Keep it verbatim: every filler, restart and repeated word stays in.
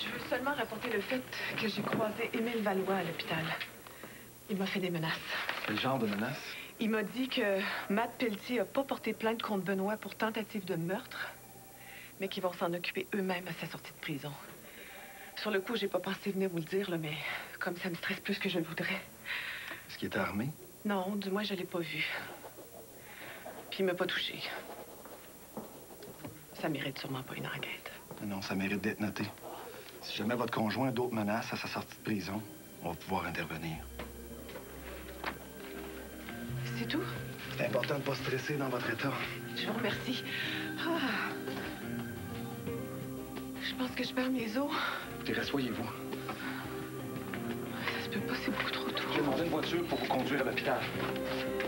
Je veux seulement rapporter le fait que j'ai croisé Émile Valois à l'hôpital. Il m'a fait des menaces. Quel genre de menaces? Il m'a dit que Matt Pelletier n'a pas porté plainte contre Benoît pour tentative de meurtre, mais qu'ils vont s'en occuper eux-mêmes à sa sortie de prison. Sur le coup, j'ai pas pensé venir vous le dire, là, mais comme ça me stresse plus que je le voudrais. Est-ce qu'il était armé? Non, du moins, je l'ai pas vu. Puis il m'a pas touché. Ça mérite sûrement pas une enquête. Non, ça mérite d'être noté. Si jamais votre conjoint a d'autres menaces à sa sortie de prison, on va pouvoir intervenir. C'est tout? C'est important de ne pas stresser dans votre état. Je vous remercie. Ah. Je pense que je perds mes os. Écoutez, rassoyez-vous. Ça se peut pas, c'est beaucoup trop tôt. J'ai demandé une voiture pour vous conduire à l'hôpital.